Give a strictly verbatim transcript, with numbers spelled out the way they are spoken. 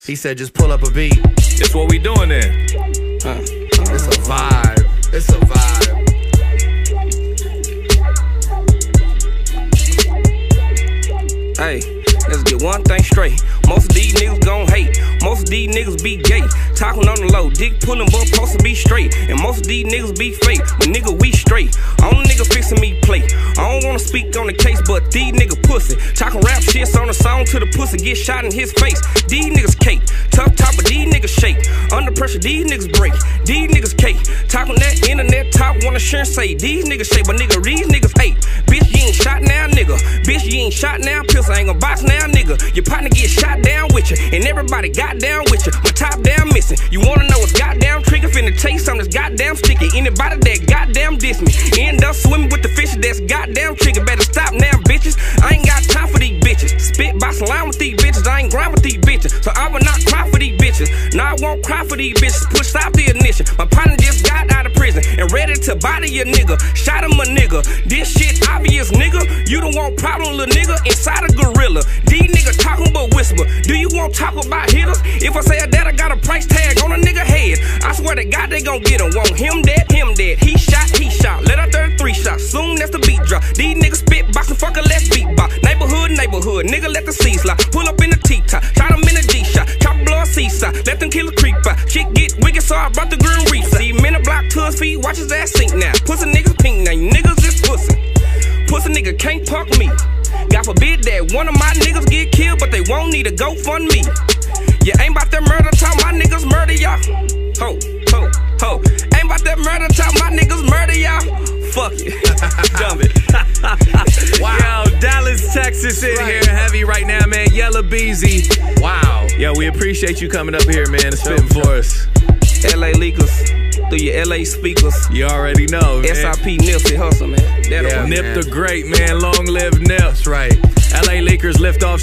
He said just pull up a beat. That's what we doing then. Huh. It's a vibe. It's a vibe. Hey, let's get one thing straight. Most of these niggas gon' hate. Most of these niggas be gay. Talking on the low, dick pulling, but supposed to be straight. And most of these niggas be fake. But nigga, we straight. Only nigga fixing me play. I don't wanna speak on the case, but these niggas pussy. Talking rap shits on the song to the pussy get shot in his face. These niggas cake. Tough top, but these niggas shake. Under pressure, these niggas break. These niggas cake. Talking that internet talk, wanna sure say these niggas shake, but nigga, these niggas hate. Bitch, you ain't shot now, nigga. Bitch, you ain't shot now, pistol ain't gonna box now, nigga. Your partner get shot down with you, and everybody got down with you. My top down missing. You wanna know what's goddamn trigger? Finna taste something that's goddamn sticky. Anybody that goddamn diss me, end up swimming with the fishes that's goddamn trigger. Better stop now, bitches. I ain't got time for these bitches. Spit boxing line with these bitches. I ain't grind with these bitches, so I will not cry for these bitches. No, I won't cry for these bitches. Push out the ignition. My partner just got out of prison and ready to body your nigga. Shot him a nigga. This shit obvious, nigga. You don't want problem, little nigga. Inside a gorilla. These niggas talking but whisper. Do you want talk about hitters? If I say that, I got a price tag on a nigga head. I swear to God they gon' get him. Want him dead, him dead. He shot, he shot. Let out thirty-three shots. Soon as the beat drop. These niggas spit boxing, fuck a let's beat box. Neighborhood, neighborhood. Nigga let the seas slide. Pull up in the T-top. Shot him in a G-shot. Chop blow a seaside. Let them kill a creep by. Shit get wicked, so I brought the green reef. See him in a block to his feet. Watch his ass sink now. Pussy niggas pink now. You niggas is pussy. Pussy nigga can't punk me. God forbid that one of my niggas get killed, but they won't need a GoFundMe. You ain't bout that murder talk, my niggas murder y'all. Ho, ho, ho. Ain't bout that murder talk, my niggas murder y'all. Fuck it. Dumb it. Wow. Yo, Dallas, Texas in right. here heavy right now, man. Yella Beezy. Wow. Yo, we appreciate you coming up here, man, and spitting for us. L A leakers, through your L A speakers. You already know, man. S I P Nipsey Hussle, man. That'll Yeah, work. Nip the Great, man. Long live Nip. That's right. L A Lakers lift off.